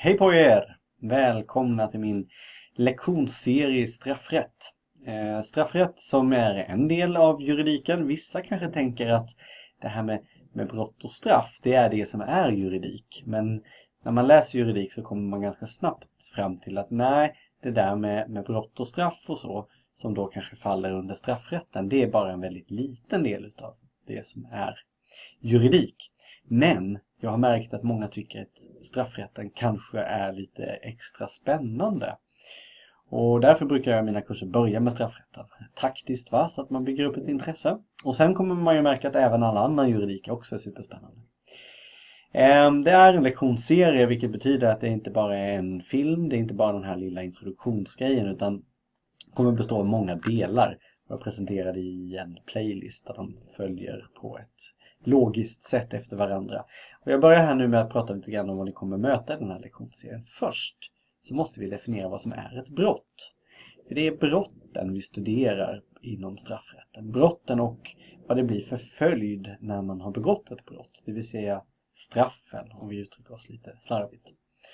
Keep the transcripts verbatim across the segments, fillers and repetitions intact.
Hej på er! Välkomna till min lektionsserie Straffrätt. Eh, straffrätt som är en del av juridiken. Vissa kanske tänker att det här med, med brott och straff, det är det som är juridik. Men när man läser juridik så kommer man ganska snabbt fram till att nej, det där med, med brott och straff och så, som då kanske faller under straffrätten, det är bara en väldigt liten del av det som är juridik. Men jag har märkt att många tycker att straffrätten kanske är lite extra spännande. Och därför brukar jag i mina kurser börja med straffrätten. Taktiskt, va? Så att man bygger upp ett intresse. Och sen kommer man ju märka att även alla andra juridik också är superspännande. Det är en lektionsserie, vilket betyder att det inte bara är en film. Det är inte bara den här lilla introduktionsgrejen, utan kommer bestå av många delar. Jag presenterade i en playlist där de följer på ett logiskt sätt efter varandra. Och jag börjar här nu med att prata lite grann om vad ni kommer möta i den här lektionsserien. Först så måste vi definiera vad som är ett brott. För det är brotten vi studerar inom straffrätten. Brotten och vad det blir för följd när man har begått ett brott. Det vill säga straffen, om vi uttrycker oss lite slarvigt.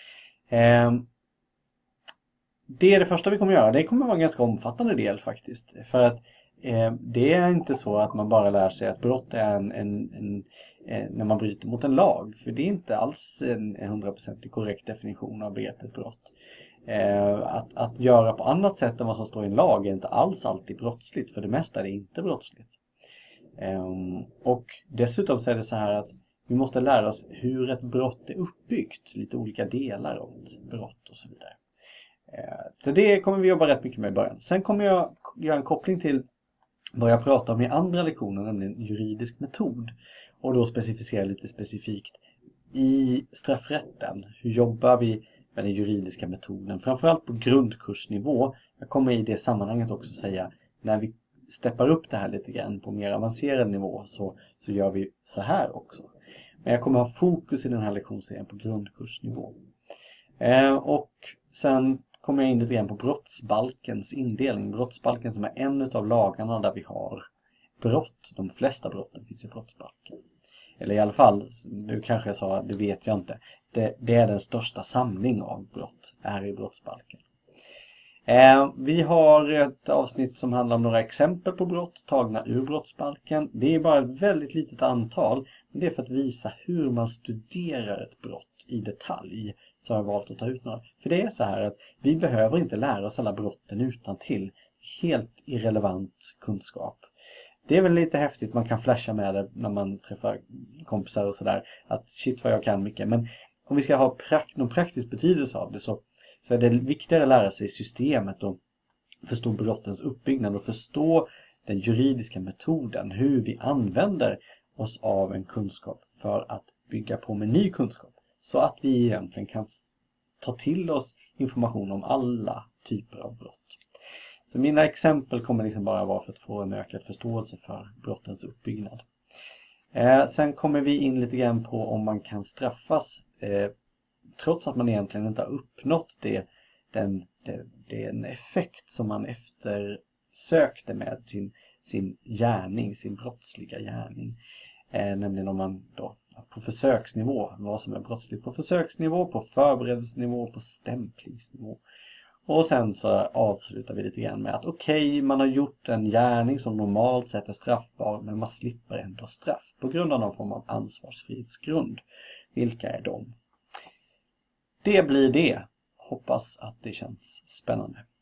Det är det första vi kommer göra. Det kommer vara en ganska omfattande del faktiskt. För att Eh, det är inte så att man bara lär sig att brott är en, en, en, en, när man bryter mot en lag. För det är inte alls en hundra procent korrekt definition av begreppet brott. Eh, att, att göra på annat sätt än vad som står i en lag är inte alls alltid brottsligt. För det mesta är det inte brottsligt. Eh, och dessutom så är det så här att vi måste lära oss hur ett brott är uppbyggt. Lite olika delar av ett brott och så vidare. Eh, så det kommer vi jobba rätt mycket med i början. Sen kommer jag göra en koppling till vad jag pratar om i andra lektioner, nämligen juridisk metod. Och då specificera lite specifikt i straffrätten. Hur jobbar vi med den juridiska metoden? Framförallt på grundkursnivå. Jag kommer i det sammanhanget också säga, när vi steppar upp det här lite grann på mer avancerad nivå så, så gör vi så här också. Men jag kommer ha fokus i den här lektionsserien på grundkursnivå. Eh, och sen kommer jag in lite grann på brottsbalkens indelning. Brottsbalken som är en av lagarna där vi har brott. De flesta brotten finns i brottsbalken. Eller i alla fall, nu kanske jag sa, det vet jag inte. Det, det är den största samling av brott är i brottsbalken. Eh, vi har ett avsnitt som handlar om några exempel på brott tagna ur brottsbalken. Det är bara ett väldigt litet antal. Men det är för att visa hur man studerar ett brott i detalj. Så har jag valt att ta ut några. För det är så här att vi behöver inte lära oss alla brotten utan till. Helt irrelevant kunskap. Det är väl lite häftigt, man kan flasha med det när man träffar kompisar och sådär. Att shit vad jag kan mycket. Men om vi ska ha prakt, någon praktisk betydelse av det så, så är det viktigare att lära sig systemet och förstå brottens uppbyggnad och förstå den juridiska metoden. Hur vi använder oss av en kunskap för att bygga på med ny kunskap. Så att vi egentligen kan ta till oss information om alla typer av brott. Så mina exempel kommer liksom bara vara för att få en ökad förståelse för brottens uppbyggnad. Eh, sen kommer vi in lite grann på om man kan straffas eh, trots att man egentligen inte har uppnått det, den, det, den effekt som man eftersökte med sin, sin gärning, sin brottsliga gärning. Eh, nämligen om man då på försöksnivå, vad som är brottsligt på försöksnivå, på förberedelsenivå, på stämplingsnivå. Och sen så avslutar vi lite grann med att okej, okay, man har gjort en gärning som normalt sett är straffbar, men man slipper ändå straff på grund av någon form av ansvarsfrihetsgrund. Vilka är de? Det blir det. Hoppas att det känns spännande.